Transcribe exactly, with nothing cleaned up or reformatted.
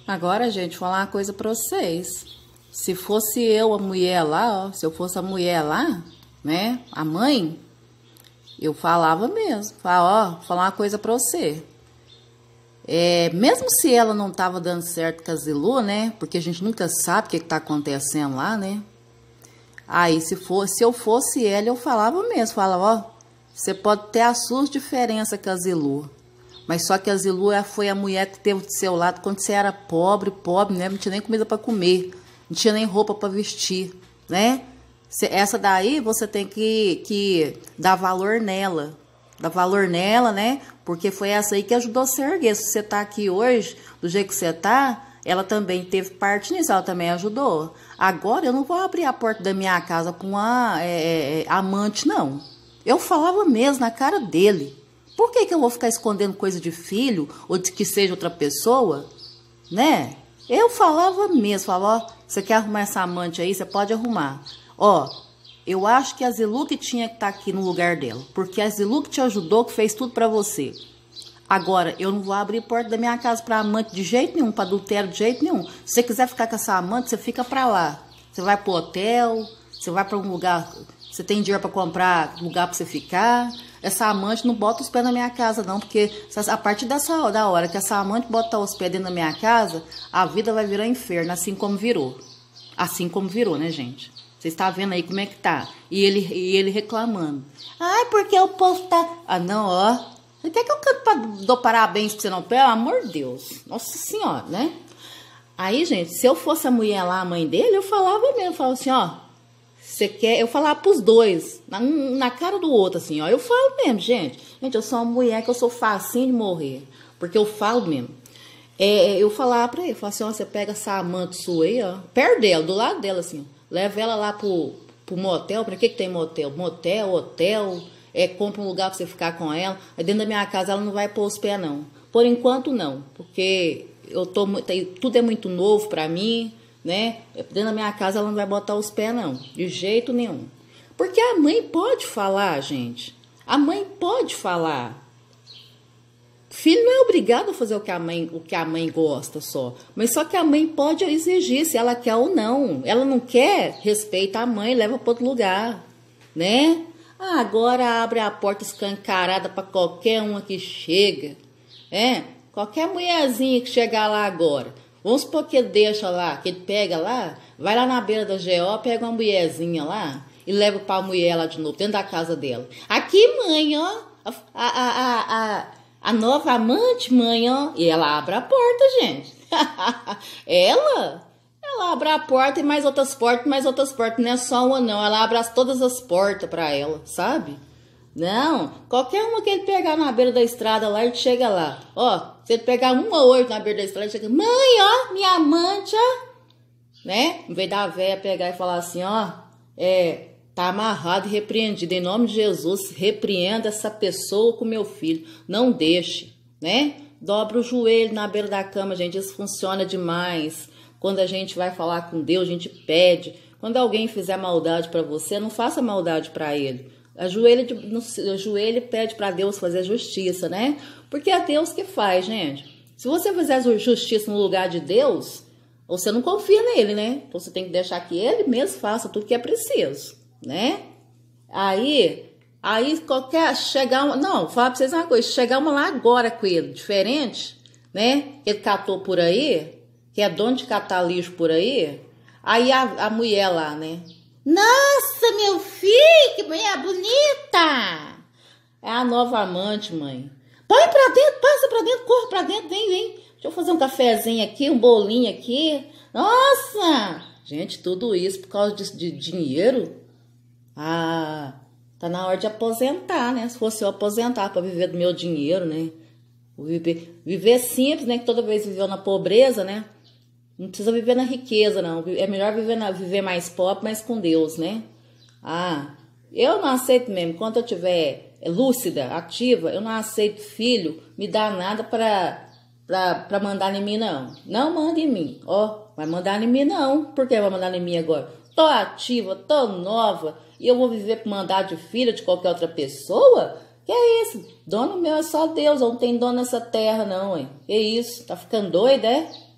Agora, gente, vou falar uma coisa pra vocês. Se fosse eu, a mulher lá, ó, se eu fosse a mulher lá, né, a mãe, eu falava mesmo. Falava, ó, falar uma coisa pra você. É, mesmo se ela não tava dando certo com a Zilu, né, porque a gente nunca sabe o que que tá acontecendo lá, né. Aí, se, for, se eu fosse ela, eu falava mesmo. Falava, ó, você pode ter as suas diferenças com a Zilu. Mas só que a Zilu foi a mulher que teve do seu lado quando você era pobre, pobre, né? Não tinha nem comida para comer, não tinha nem roupa para vestir, né? Essa daí você tem que, que dar valor nela, dar valor nela, né? Porque foi essa aí que ajudou você a erguer. Se você tá aqui hoje, do jeito que você tá, ela também teve parte nisso, ela também ajudou. Agora eu não vou abrir a porta da minha casa com uma é, é, amante, não. Eu falava mesmo na cara dele. Por que que eu vou ficar escondendo coisa de filho ou de que seja outra pessoa, né? Eu falava mesmo, falava, ó, você quer arrumar essa amante aí, você pode arrumar. Ó, eu acho que a Zilu que tinha que estar aqui no lugar dela, porque a Zilu que te ajudou, que fez tudo pra você. Agora, eu não vou abrir porta da minha casa pra amante de jeito nenhum, pra adultério de jeito nenhum. Se você quiser ficar com essa amante, você fica pra lá. Você vai pro hotel, você vai pra um lugar, você tem dinheiro pra comprar lugar pra você ficar. Essa amante não bota os pés na minha casa, não, porque a partir dessa da hora que essa amante botar os pés dentro da minha casa, a vida vai virar inferno, assim como virou. Assim como virou, né, gente? Vocês estão vendo aí como é que tá. E ele, e ele reclamando. Ai, porque o povo tá... Ah, não, ó. Até que eu canto pra, dou parabéns pra você não, pelo amor de Deus. Nossa Senhora, né? Aí, gente, se eu fosse a mulher lá, a mãe dele, eu falava mesmo, eu falava assim, ó. Você quer, eu falava pros dois, na, na cara do outro, assim, ó. Eu falo mesmo, gente. Gente, eu sou uma mulher que eu sou facinho de morrer. Porque eu falo mesmo. É, eu falava pra ele, falava assim, ó, você pega essa amante sua aí, ó. Perto dela, do lado dela, assim, ó. Leva ela lá pro, pro motel. Pra que que tem motel? Motel, hotel, é, compra um lugar pra você ficar com ela. Aí dentro da minha casa ela não vai pôr os pés, não. Por enquanto, não. Porque eu tô, tudo é muito novo pra mim. Né? Dentro da minha casa ela não vai botar os pés, não. De jeito nenhum. Porque a mãe pode falar, gente. A mãe pode falar. Filho não é obrigado a fazer o que a mãe, o que a mãe gosta só. Mas só que a mãe pode exigir se ela quer ou não. Ela não quer, respeita a mãe, leva para outro lugar. Né? Ah, agora abre a porta escancarada para qualquer uma que chega. É? Qualquer mulherzinha que chegar lá agora. Vamos supor que ele deixa lá, que ele pega lá, vai lá na beira da G O, pega uma mulherzinha lá e leva para a mulher lá de novo, dentro da casa dela. Aqui, mãe, ó, a, a, a, a, a nova amante, mãe, ó. E ela abre a porta, gente. ela, ela abre a porta e mais outras portas, mais outras portas. Não é só uma, não. Ela abre as, todas as portas para ela, sabe? Não, qualquer uma que ele pegar na beira da estrada lá, ele chega lá. Ó, se ele pegar uma ou oito na beira da estrada, ele chega, mãe, ó, minha amante, ó. Né? Em vez da véia pegar e falar assim, ó, é, tá amarrado e repreendido. Em nome de Jesus, repreenda essa pessoa com meu filho. Não deixe, né? Dobra o joelho na beira da cama, gente, isso funciona demais. Quando a gente vai falar com Deus, a gente pede. Quando alguém fizer maldade pra você, não faça maldade pra ele. Ajoelha, ajoelha e pede para Deus fazer justiça, né? Porque é Deus que faz, gente. Se você fizer justiça no lugar de Deus, você não confia nele, né? Então você tem que deixar que ele mesmo faça tudo que é preciso, né? Aí, aí qualquer chegar uma, não, fala para vocês uma coisa, chegar uma lá agora com ele, diferente, né? Que ele catou por aí, que é dono de catar lixo por aí, aí a, a mulher lá, né? Nossa, meu filho, que mulher bonita! É a nova amante, mãe. Põe pra dentro, passa pra dentro, corre pra dentro, vem, vem. Deixa eu fazer um cafezinho aqui, um bolinho aqui. Nossa! Gente, tudo isso por causa de, de dinheiro? Ah, tá na hora de aposentar, né? Se fosse eu aposentar pra viver do meu dinheiro, né? Viver, viver simples, né? Que toda vez viveu na pobreza, né? Não precisa viver na riqueza, não. É melhor viver, na, viver mais pobre, mas com Deus, né? Ah, eu não aceito mesmo. Enquanto eu estiver lúcida, ativa, eu não aceito filho me dar nada pra, pra, pra mandar em mim, não. Não manda em mim. Ó, vai mandar em mim, não. Por que vai mandar em mim agora? Tô ativa, tô nova, e eu vou viver por mandar de filha de qualquer outra pessoa? Que é isso? Dono meu é só Deus, eu não tenho dono nessa terra, não, hein? Que isso? Tá ficando doida, é?